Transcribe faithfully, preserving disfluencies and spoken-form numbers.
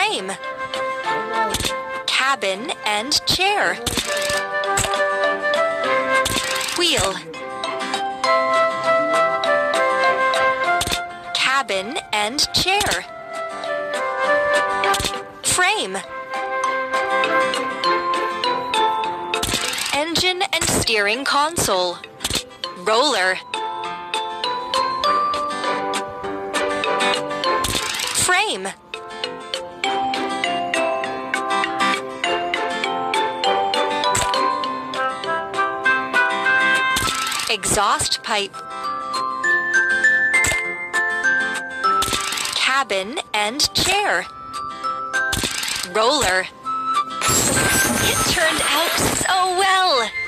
Frame. Cabin and chair. Wheel. Cabin and chair. Frame. Engine and steering console. Roller. Frame. Exhaust pipe. Cabin and chair. Roller. It turned out so well!